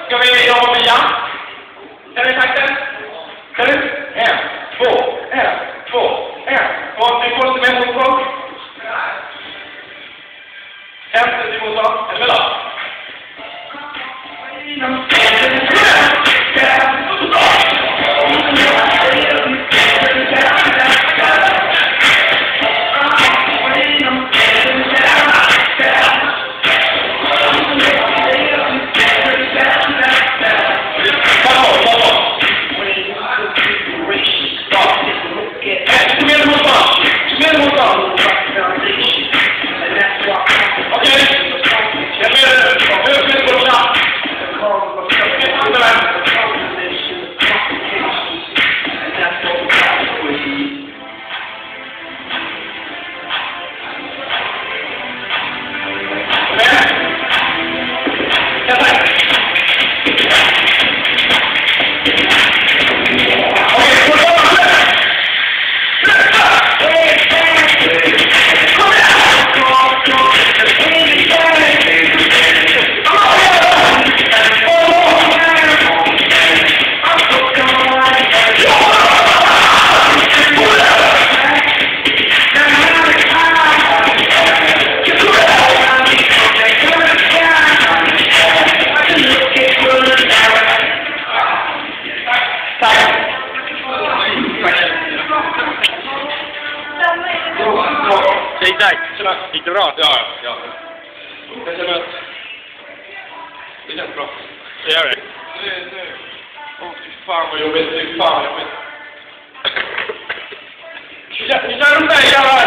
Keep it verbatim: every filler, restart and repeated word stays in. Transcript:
Ska vi jobba med jam? Kan vi takten? Kan du? En, två, en, två, en, två. Vi får lite mer motstånd. En till motstånd. Är det väl då? Säg tack. Gick det bra? Ja, ja. Jag känner att det känns bra. Det gör det. Nu, nu. Åh, fy fan vad jobbigt. Fy fan vad jobbigt. Vi kör de där jävla